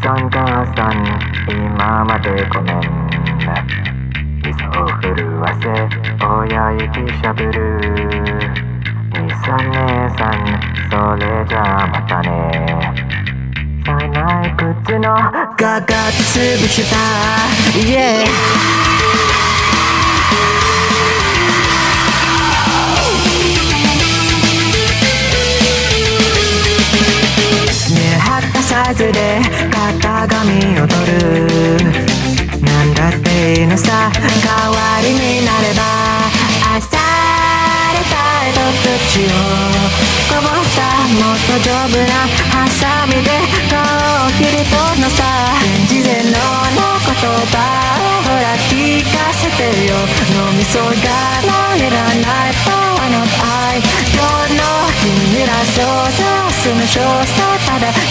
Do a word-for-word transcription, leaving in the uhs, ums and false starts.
ん母さん今までごめんね。磯を震わせ親指しゃぶる兄さん姉さんそれじゃあまたね。さない靴のガガッ潰した、yeah!サイズで型紙を取るなんだっていいのさ、代わりになれば愛されたいと土をこぼしたもっと丈夫なハサミで顔を切り取るのさ。事前の言葉をほら聞かせてよ。脳みそがいらないパワーの愛今日の君らそうさすむ少さただ